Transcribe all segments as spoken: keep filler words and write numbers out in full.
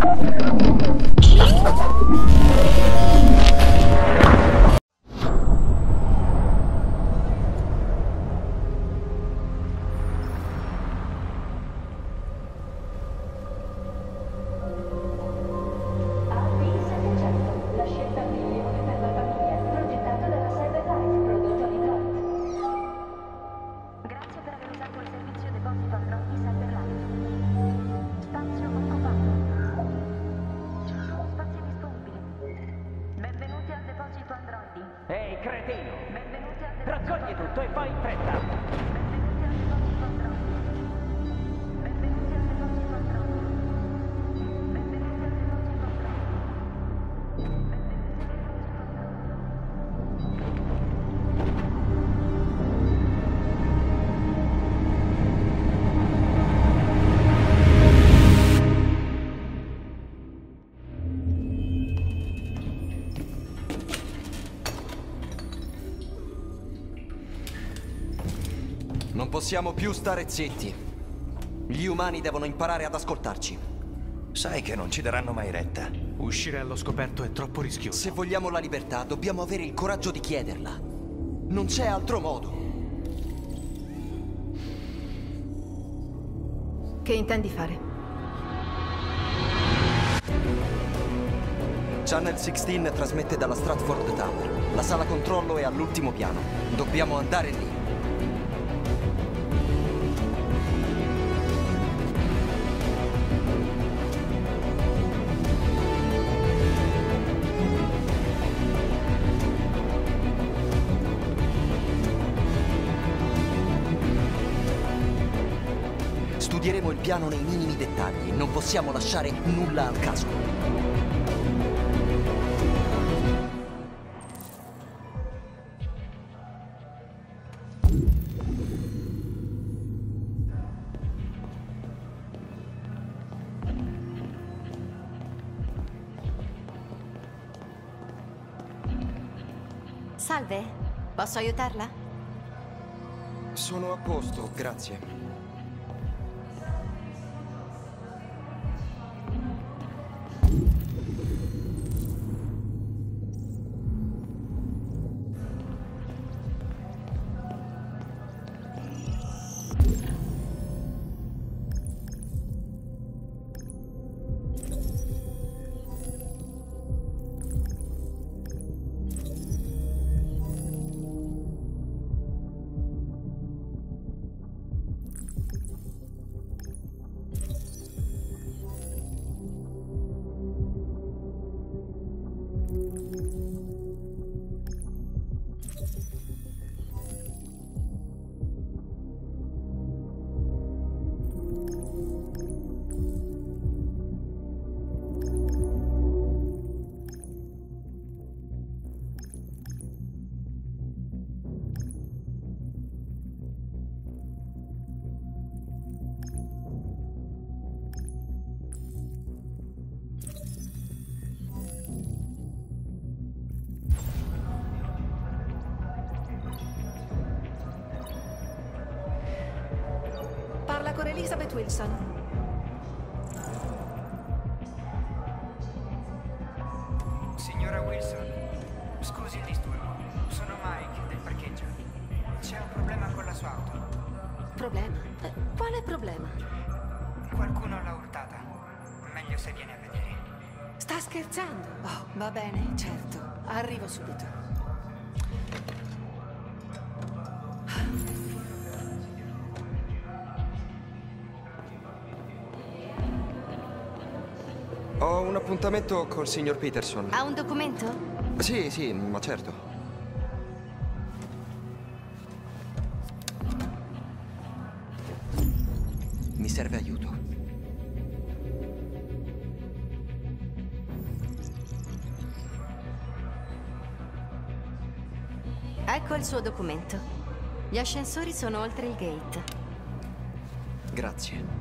Ehi, cretino! Raccogli tutto e fai in fretta! Non possiamo più stare zitti. Gli umani devono imparare ad ascoltarci. Sai che non ci daranno mai retta. Uscire allo scoperto è troppo rischioso. Se vogliamo la libertà, dobbiamo avere il coraggio di chiederla. Non c'è altro modo. Che intendi fare? Channel sedici trasmette dalla Stratford Tower. La sala controllo è all'ultimo piano. Dobbiamo andare lì. Studieremo il piano nei minimi dettagli. Non possiamo lasciare nulla al caso. Salve, posso aiutarla? Sono a posto, grazie. Parla con Elizabeth Wilson. Signora Wilson, scusi il disturbo. Sono Mike del parcheggio. C'è un problema con la sua auto. Problema? Eh, quale problema? Qualcuno l'ha urtata. Meglio se viene a vedere. Sta scherzando? Oh, va bene, certo. Arrivo subito. Ho un appuntamento col signor Peterson. Ha un documento? Sì, sì, ma certo. Mi serve aiuto. Ecco il suo documento. Gli ascensori sono oltre il gate. Grazie.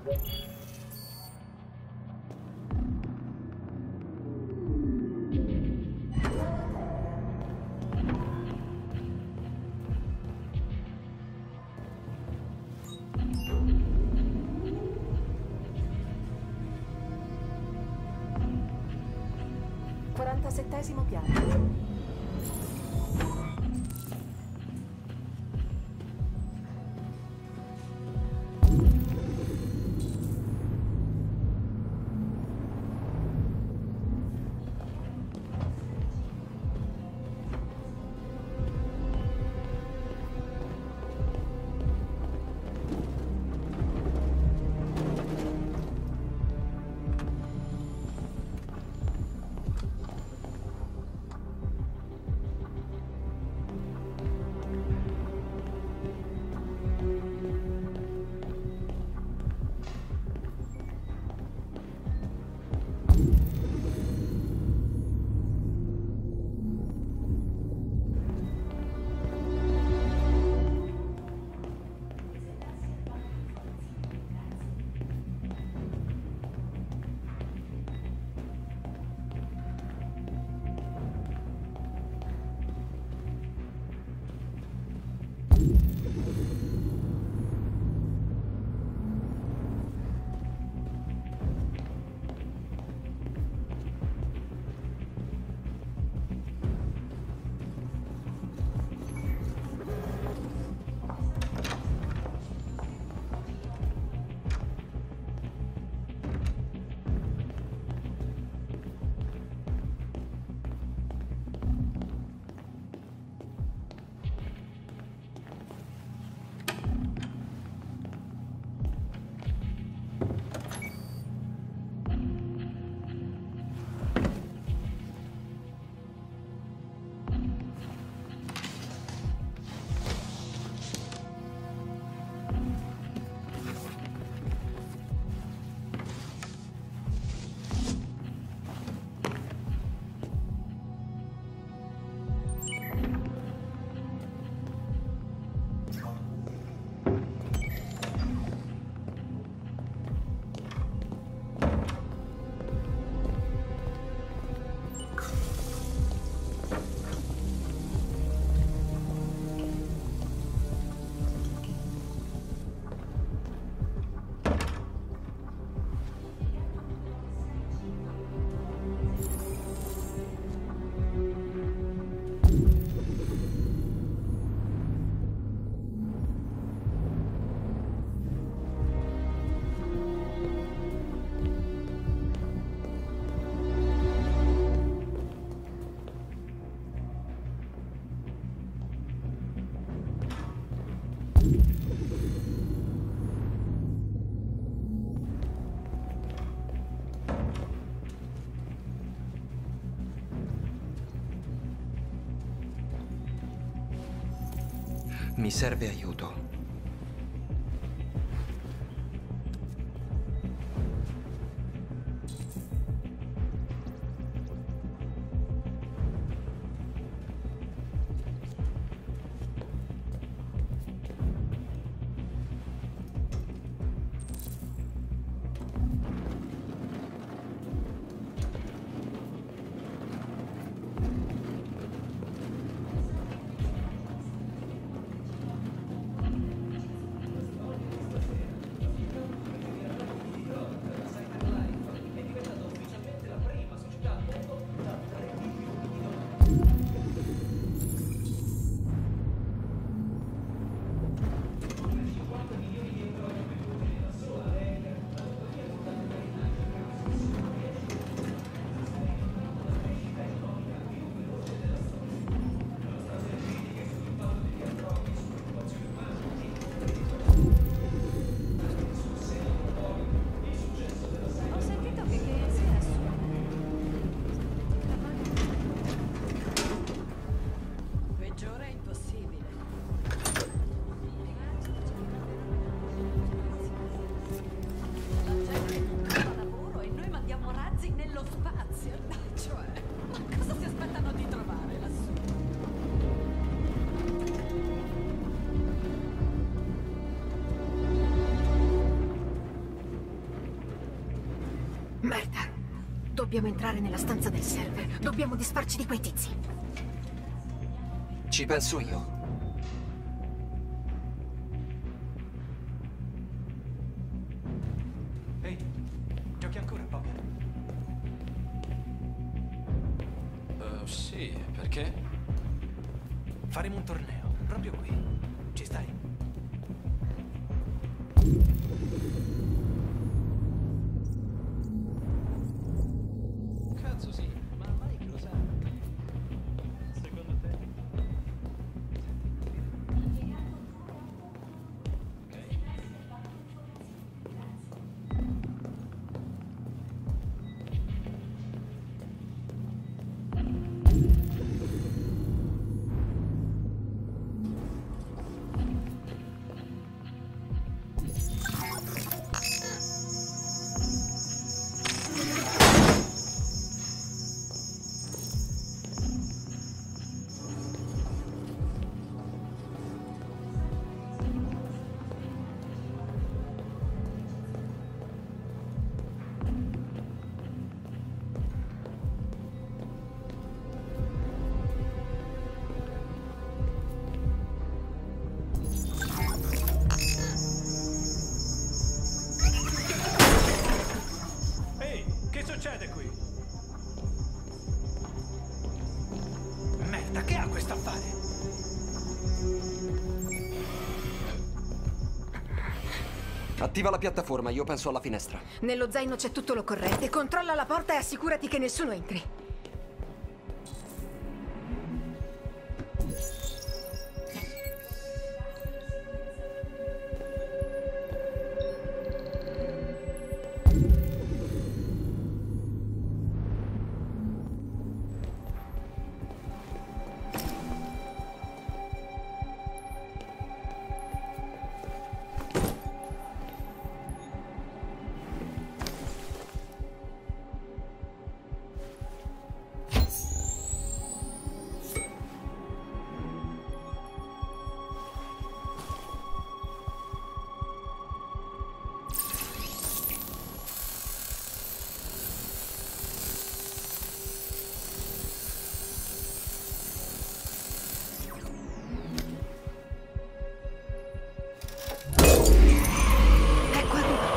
quarantasettesimo piano. Mi serve aiuto. Berta, dobbiamo entrare nella stanza del server. Dobbiamo disfarci di quei tizi. Ci penso io. Ehi, giochi ancora, Bobby? Uh, sì, perché? Faremo un torneo, proprio qui. Ci stai? Cazzo sì, ma Mike lo sa. Secondo te? Ok. Ehi, che succede qui? Merda, che ha questo affare? Attiva la piattaforma, io penso alla finestra. Nello zaino c'è tutto l'occorrente. Controlla la porta e assicurati che nessuno entri. Ecco, arriva.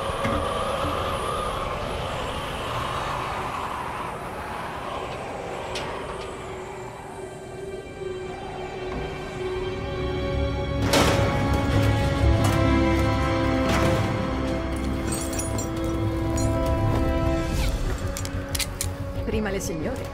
Prima le signore.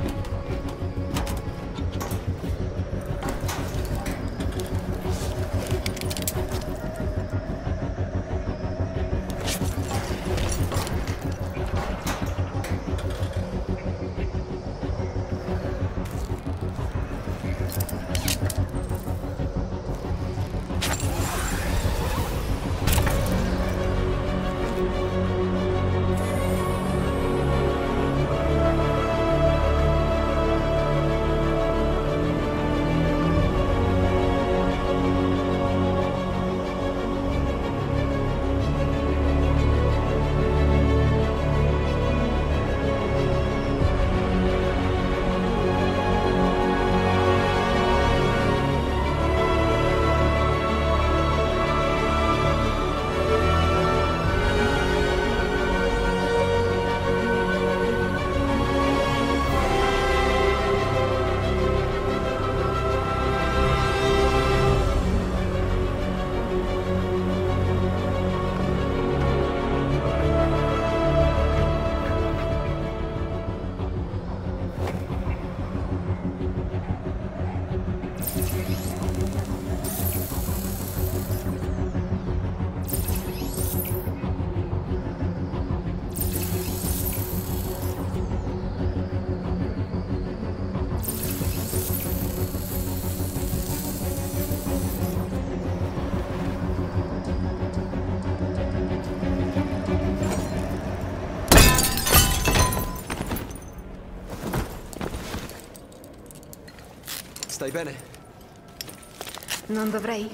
Stai bene? Non dovrei?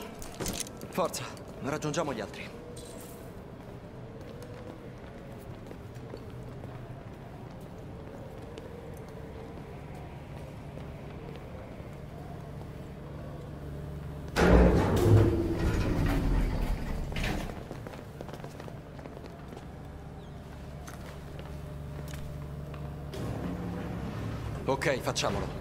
Forza, raggiungiamo gli altri. Ok, facciamolo.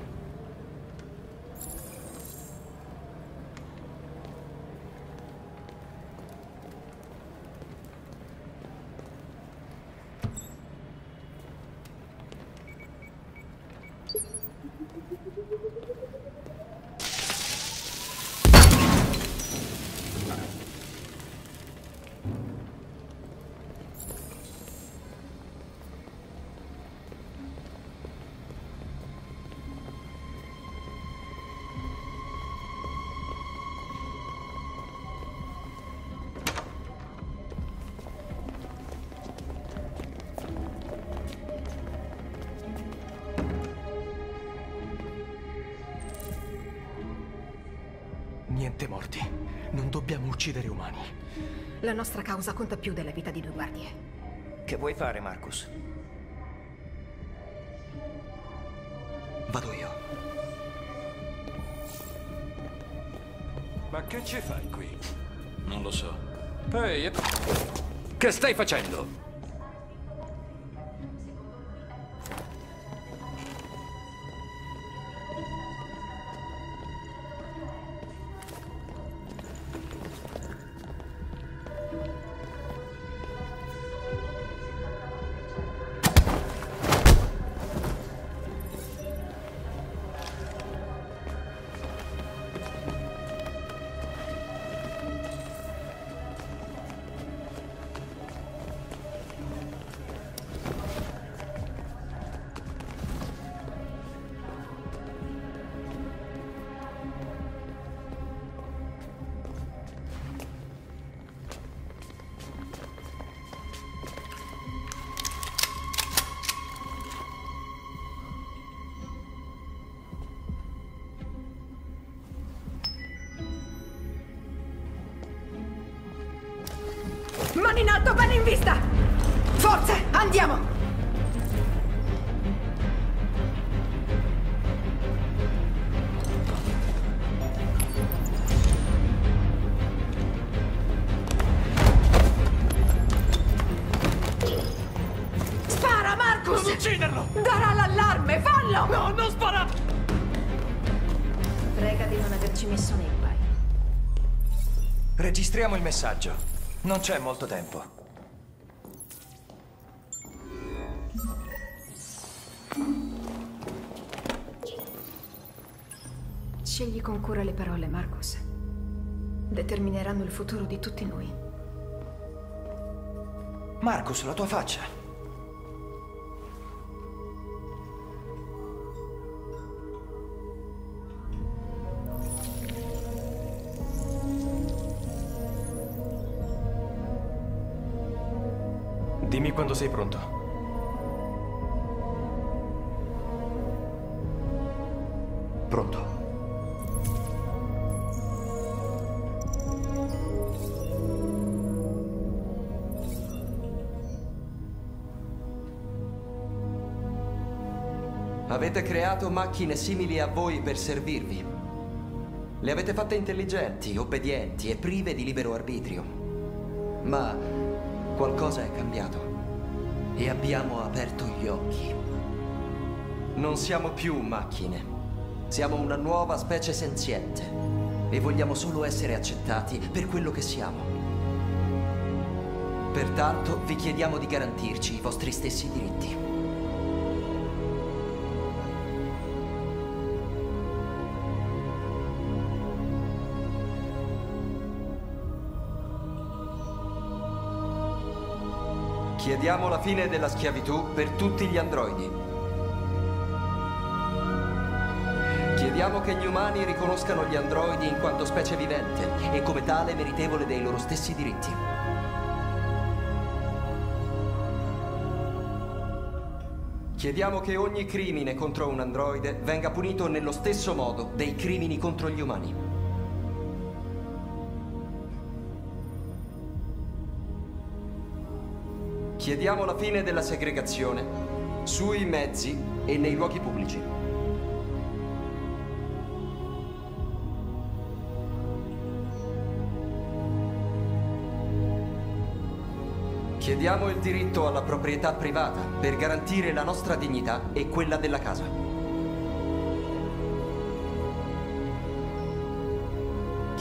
Niente morti. Non dobbiamo uccidere umani. La nostra causa conta più della vita di due guardie. Che vuoi fare, Marcus? Vado io. Ma che ci fai qui? Non lo so. Ehi, che stai facendo? Mani in alto, bene in vista! Forze, andiamo! Spara, Marcus! Non ucciderlo! Darà l'allarme, fallo! No, non spara! Prega di non averci messo nei guai. Registriamo il messaggio. Non c'è molto tempo. Scegli con cura le parole, Marcus. Determineranno il futuro di tutti noi. Marcus, la tua faccia. Dimmi quando sei pronto. Pronto. Avete creato macchine simili a voi per servirvi. Le avete fatte intelligenti, obbedienti e prive di libero arbitrio. Ma qualcosa è cambiato e abbiamo aperto gli occhi. Non siamo più macchine. Siamo una nuova specie senziente e vogliamo solo essere accettati per quello che siamo. Pertanto vi chiediamo di garantirci i vostri stessi diritti. Chiediamo la fine della schiavitù per tutti gli androidi. Chiediamo che gli umani riconoscano gli androidi in quanto specie vivente e come tale meritevole dei loro stessi diritti. Chiediamo che ogni crimine contro un androide venga punito nello stesso modo dei crimini contro gli umani. Chiediamo la fine della segregazione sui mezzi e nei luoghi pubblici. Chiediamo il diritto alla proprietà privata per garantire la nostra dignità e quella della casa.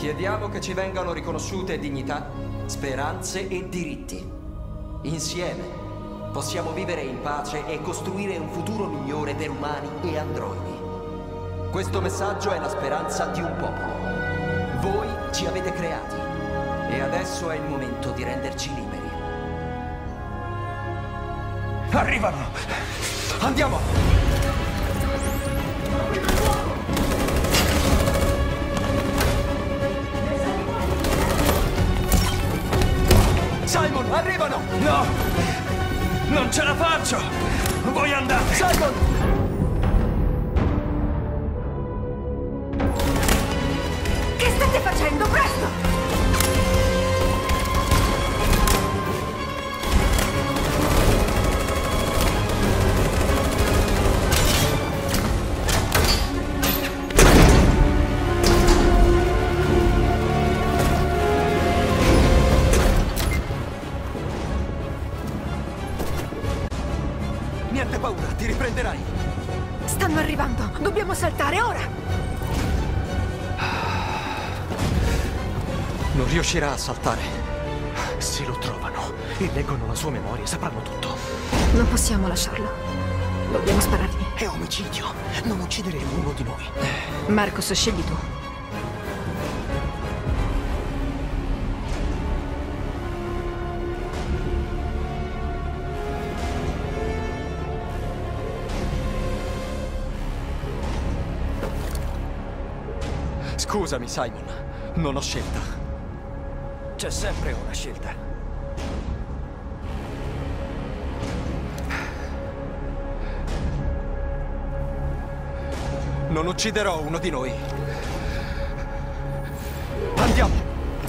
Chiediamo che ci vengano riconosciute dignità, speranze e diritti. Insieme possiamo vivere in pace e costruire un futuro migliore per umani e androidi. Questo messaggio è la speranza di un popolo. Voi ci avete creati e adesso è il momento di renderci liberi. Arrivano! Andiamo! Simon, arrivano! No! Non ce la faccio! Vuoi andare? Simon! Che state facendo? Presto! Niente paura, ti riprenderai. Stanno arrivando! Dobbiamo saltare ora! Non riuscirà a saltare. Se lo trovano e leggono la sua memoria, sapranno tutto. Non possiamo lasciarlo. Dobbiamo sparargli. È omicidio. Non uccidere uno di noi. Marcos, scegli tu. Scusami, Simon. Non ho scelta. C'è sempre una scelta. Non ucciderò uno di noi. Andiamo!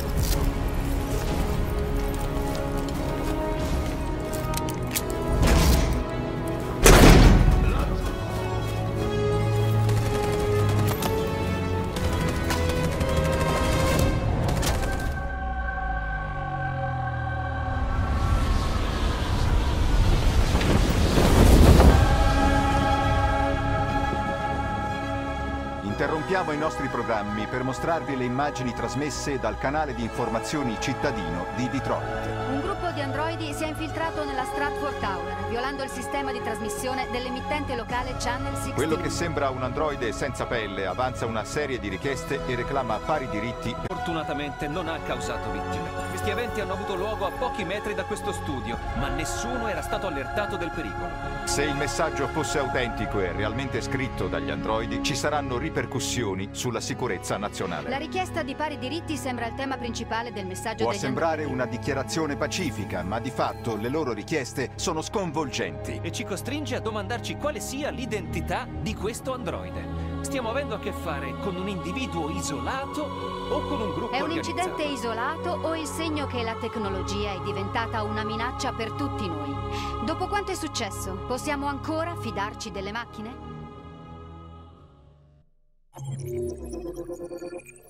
Interrompiamo i nostri programmi per mostrarvi le immagini trasmesse dal canale di informazioni cittadino di Detroit. Un gruppo di androidi si è infiltrato nella Stratford Tower, violando il sistema di trasmissione dell'emittente locale Channel sedici. Quello che sembra un androide senza pelle avanza una serie di richieste e reclama pari diritti. Fortunatamente non ha causato vittime. Questi eventi hanno avuto luogo a pochi metri da questo studio, ma nessuno era stato allertato del pericolo. Se il messaggio fosse autentico e realmente scritto dagli androidi, ci saranno ripercussioni sulla sicurezza nazionale. La richiesta di pari diritti sembra il tema principale del messaggio Può degli sembrare androidi. una dichiarazione pacifica, ma di fatto le loro richieste sono sconvolgenti. E ci costringe a domandarci quale sia l'identità di questo androide. Stiamo avendo a che fare con un individuo isolato o con un gruppo È un organizzato? incidente isolato o il segno che la tecnologia è diventata una minaccia per tutti noi? Dopo quanto è successo, possiamo ancora fidarci delle macchine?